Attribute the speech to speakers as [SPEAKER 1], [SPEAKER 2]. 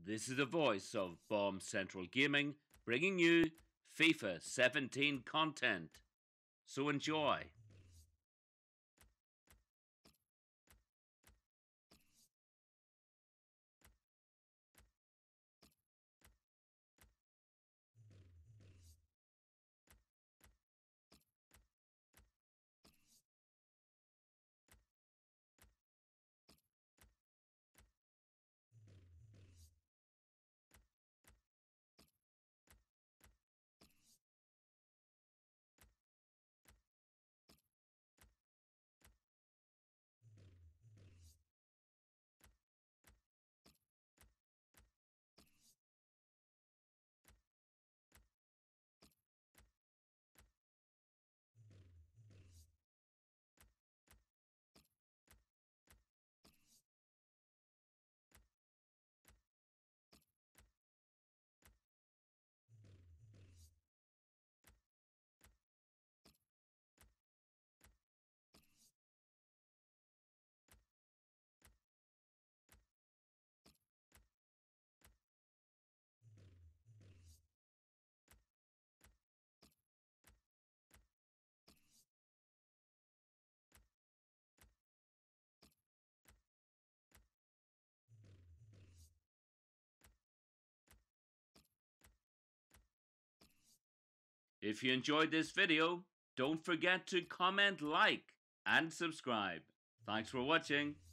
[SPEAKER 1] This is the voice of Bomb Central Gaming, bringing you FIFA 17 content. So enjoy. If you enjoyed this video, don't forget to comment, like, and subscribe. Thanks for watching.